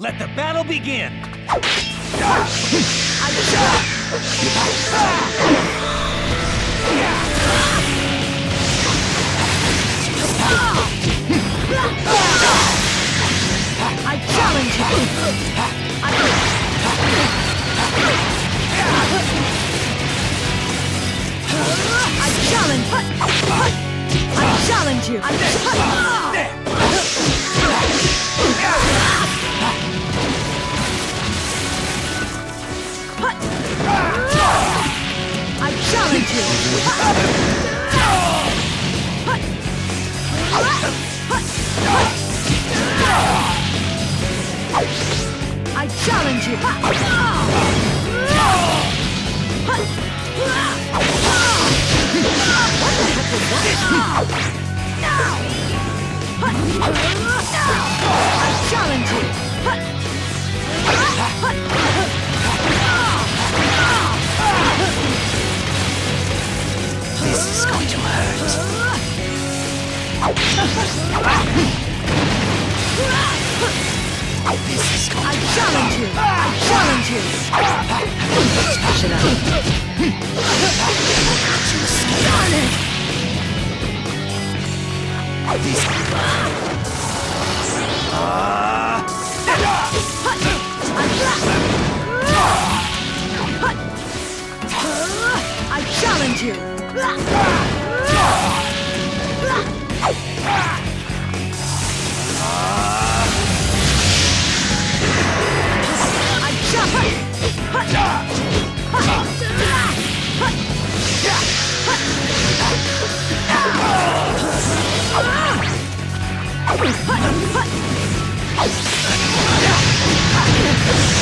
Let the battle begin! I challenge you! I challenge! I challenge you! I challenge you! I challenge you! I challenge you! This is going to hurt. This is going I to challenge you! I challenge you! Shut up. Darn it! I challenge you! I